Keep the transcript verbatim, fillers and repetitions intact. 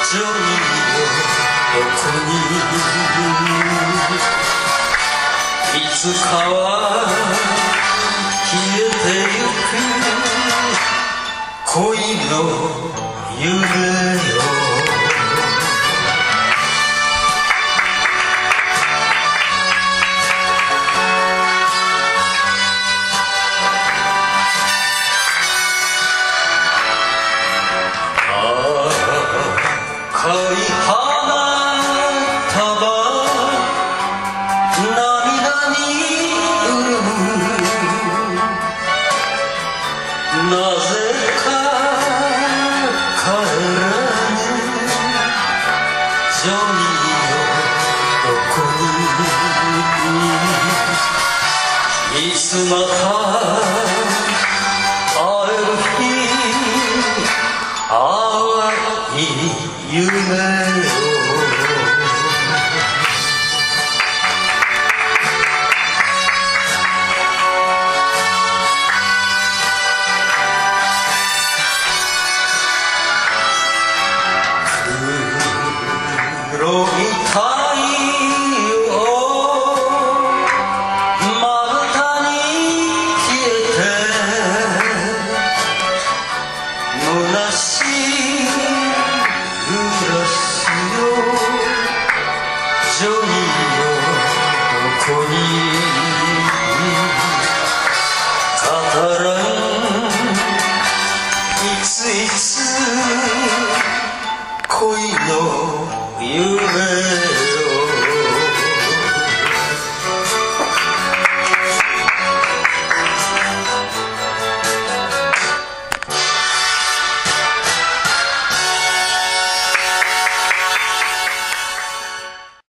ジョニーよどこにいつかは消えてゆく恋の夢よ赤い花束涙に潤むなぜか帰らぬジョニーよどこにいつまた会える日淡い夢よ黒い太陽まぶたに消えて虚しいグラスよジョニーよどこに語らんいついつ恋の夢